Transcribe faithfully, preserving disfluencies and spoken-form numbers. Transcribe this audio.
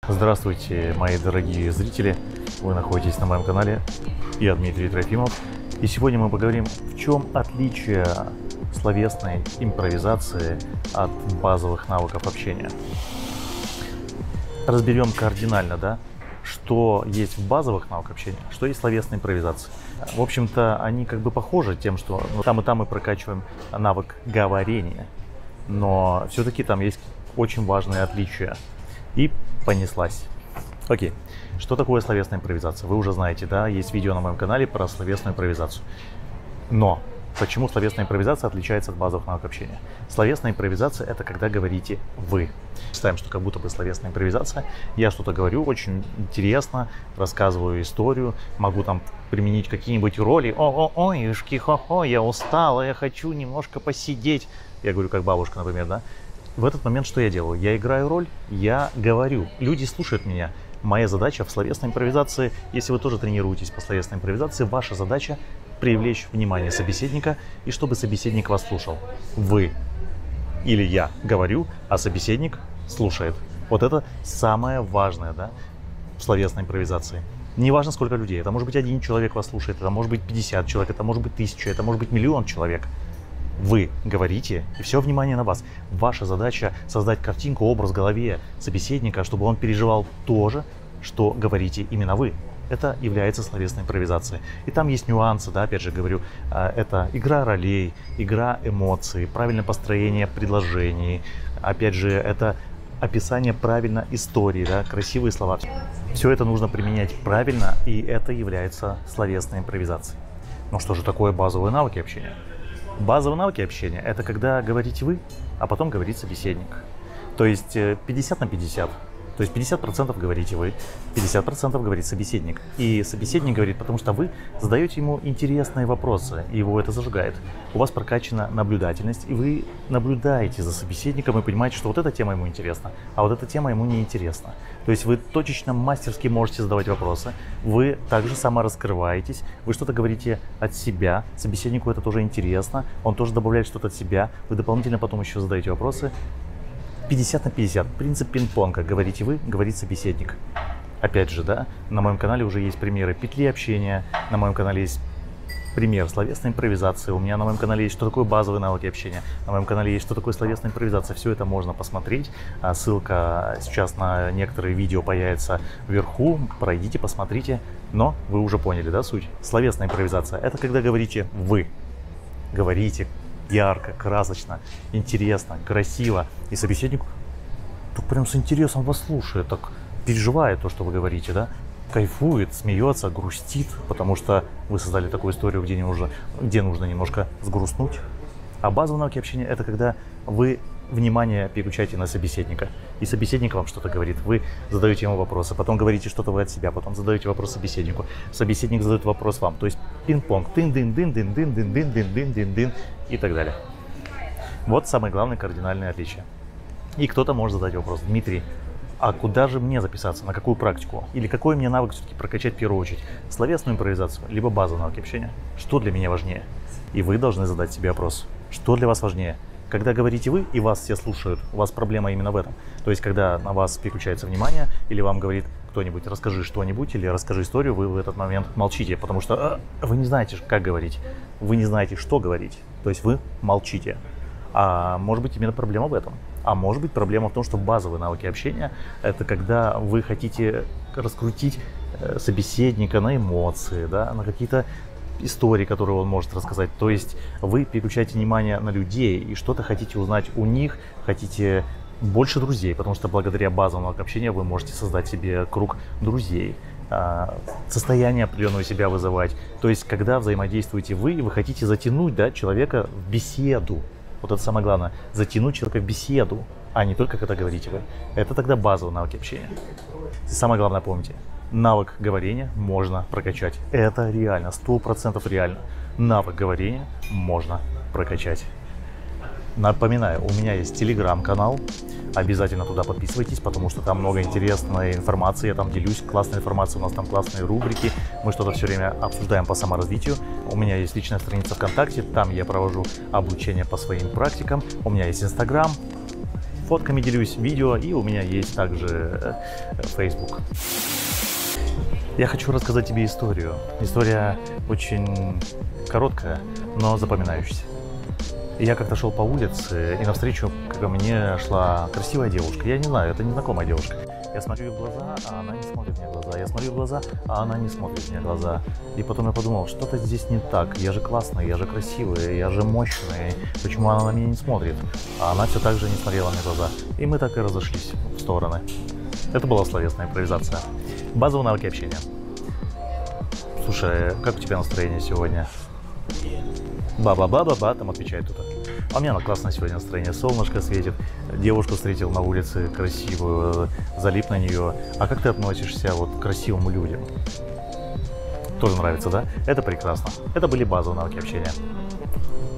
Здравствуйте, мои дорогие зрители! Вы находитесь на моем канале. Я Дмитрий Трофимов. И сегодня мы поговорим, в чем отличие словесной импровизации от базовых навыков общения. Разберем кардинально, да, что есть в базовых навыках общения, что есть в словесной импровизации. В общем-то, они как бы похожи тем, что ну, там и там мы прокачиваем навык говорения, но все-таки там есть очень важные отличия. И понеслась. Окей, что такое словесная импровизация? Вы уже знаете, да, есть видео на моем канале про словесную импровизацию. Но почему словесная импровизация отличается от базовых навыков общения? Словесная импровизация — это когда говорите вы. Представим, что как будто бы словесная импровизация. Я что-то говорю очень интересно, рассказываю историю, могу там применить какие-нибудь роли. О-о-ой, ишки-хо-хо, я устала, я хочу немножко посидеть. Я говорю как бабушка, например, да. В этот момент что я делаю? Я играю роль, я говорю. Люди слушают меня. Моя задача в словесной импровизации, если вы тоже тренируетесь по словесной импровизации, ваша задача привлечь внимание собеседника и чтобы собеседник вас слушал. Вы или я говорю, а собеседник слушает. Вот это самое важное, да, в словесной импровизации. Неважно, сколько людей. Это может быть один человек вас слушает, это может быть пятьдесят человек, это может быть тысяча, это может быть миллион человек. Вы говорите, и все внимание на вас. Ваша задача создать картинку, образ в голове собеседника, чтобы он переживал то же, что говорите именно вы. Это является словесной импровизацией. И там есть нюансы, да, опять же говорю, это игра ролей, игра эмоций, правильное построение предложений, опять же, это описание правильно истории, да, красивые слова. Все это нужно применять правильно, и это является словесной импровизацией. Но что же такое базовые навыки общения? Базовые навыки общения — это когда говорите вы, а потом говорит собеседник. То есть пятьдесят на пятьдесят. То есть пятьдесят процентов говорите вы, пятьдесят процентов говорит собеседник. И собеседник говорит, потому что вы задаете ему интересные вопросы, и его это зажигает. У вас прокачана наблюдательность, и вы наблюдаете за собеседником и понимаете, что вот эта тема ему интересна, а вот эта тема ему не интересна. То есть вы точечно, мастерски можете задавать вопросы, вы также самораскрываетесь, вы что-то говорите от себя, собеседнику это тоже интересно, он тоже добавляет что-то от себя, вы дополнительно потом еще задаете вопросы. пятьдесят на пятьдесят. Принцип пинг-понга. Говорите вы, говорит собеседник. Опять же, да, на моем канале уже есть примеры петли общения, на моем канале есть пример словесной импровизации, у меня на моем канале есть что такое базовые навыки общения, на моем канале есть что такое словесная импровизация. Все это можно посмотреть. Ссылка сейчас на некоторые видео появится вверху. Пройдите, посмотрите. Но вы уже поняли, да, суть? Словесная импровизация — это когда говорите вы. Говорите ярко, красочно, интересно, красиво. И собеседник так прям с интересом вас слушает, так переживает то, что вы говорите, да? Кайфует, смеется, грустит, потому что вы создали такую историю, где нужно, где нужно немножко сгрустнуть. А базовые навыки общения — это когда вы внимание переключаете на собеседника, и собеседник вам что-то говорит, вы задаете ему вопросы, потом говорите что-то вы от себя, потом задаете вопрос собеседнику, собеседник задает вопрос вам, то есть пинг-понг, тын-дын-дын-дын-дын-дын-дын-дын-дын-дын и так далее. Вот самое главное кардинальное отличие. И кто-то может задать вопрос: Дмитрий, а куда же мне записаться, на какую практику? Или какой мне навык все-таки прокачать в первую очередь? Словесную импровизацию, либо базовые навыки общения? Что для меня важнее? И вы должны задать себе вопрос, что для вас важнее? Когда говорите вы и вас все слушают, у вас проблема именно в этом. То есть, когда на вас переключается внимание, или вам говорит кто-нибудь: расскажи что-нибудь, или расскажи историю, вы в этот момент молчите, потому что э, вы не знаете, как говорить, вы не знаете, что говорить. То есть вы молчите. А может быть, именно проблема в этом. А может быть, проблема в том, что базовые навыки общения — это когда вы хотите раскрутить собеседника на эмоции, да, на какие-то истории, которые он может рассказать. То есть вы переключаете внимание на людей и что-то хотите узнать у них, хотите больше друзей, потому что благодаря базовому общению вы можете создать себе круг друзей, состояние определенного себя вызывать. То есть когда взаимодействуете вы, вы хотите затянуть, да, человека в беседу. Вот это самое главное. Затянуть человека в беседу, а не только когда говорите вы. Это тогда базовые навыки общения. И самое главное помните. Навык говорения можно прокачать. Это реально, сто процентов реально. Навык говорения можно прокачать. Напоминаю, у меня есть телеграм-канал. Обязательно туда подписывайтесь, потому что там много интересной информации. Я там делюсь классной информацией, у нас там классные рубрики. Мы что-то все время обсуждаем по саморазвитию. У меня есть личная страница ВКонтакте, там я провожу обучение по своим практикам. У меня есть Инстаграм. фотками делюсь, видео, и у меня есть также Facebook. Я хочу рассказать тебе историю. История очень короткая, но запоминающаяся. Я как-то шел по улице, и навстречу ко мне шла красивая девушка. Я не знаю, это незнакомая девушка. Я смотрю в глаза, а она не смотрит мне в глаза. Я смотрю в глаза, а она не смотрит мне в глаза. И потом я подумал, что-то здесь не так. Я же классный, я же красивый, я же мощный. Почему она на меня не смотрит? А она все так же не смотрела мне в глаза. И мы так и разошлись в стороны. Это была словесная импровизация. Базовые навыки общения. Слушай, как у тебя настроение сегодня? Ба-ба-ба-ба-ба, там отвечает кто-то. А у меня на классное сегодня настроение, солнышко светит, девушку встретил на улице красивую, залип на нее. А как ты относишься вот к красивым людям? Тоже нравится, да? Это прекрасно. Это были базовые навыки общения.